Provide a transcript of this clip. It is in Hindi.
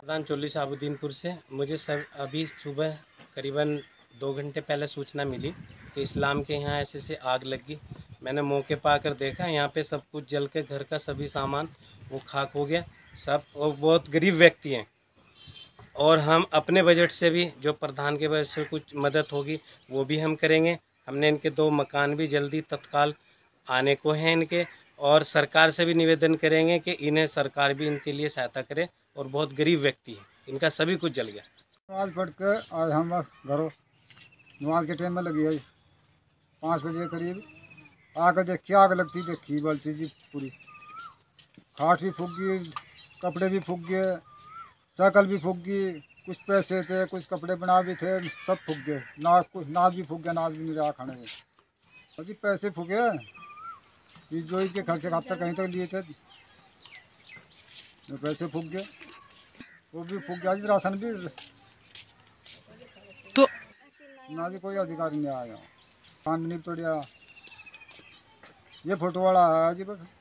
प्रधान चोली साबुद्दीनपुर से। मुझे सब अभी सुबह करीबन 2 घंटे पहले सूचना मिली कि इस्लाम के यहाँ ऐसे से आग लगी। मैंने मौके पर आकर देखा, यहाँ पे सब कुछ जल के घर का सभी सामान वो खाक हो गया सब। और बहुत गरीब व्यक्ति हैं और हम अपने बजट से भी जो प्रधान के बजट से कुछ मदद होगी वो भी हम करेंगे। हमने इनके 2 मकान भी जल्दी तत्काल आने को हैं इनके, और सरकार से भी निवेदन करेंगे कि इन्हें सरकार भी इनके लिए सहायता करे। और बहुत गरीब व्यक्ति है, इनका सभी कुछ जल गया। नमाज पढ़ के आज हम घरों नमाज के टाइम में लगी है 5 बजे करीब आकर देखी आग लगती देखी बलती थी पूरी। खाट भी फूक गई, कपड़े भी फूक गए, साइकिल भी फूक गई, कुछ पैसे थे कुछ कपड़े बना भी थे सब फूक गए। नाज भी फूक गया, नाज भी नहीं रहा खाने में। अजी पैसे फूके जो के खर्चे खाता कहीं तक लिए थे पैसे फूक गए, वो भी फूक गया जी। राशन भी तो ना जी कोई अधिकारी नहीं आया, खान नहीं तोड़िया। ये फोटो वाला है जी बस।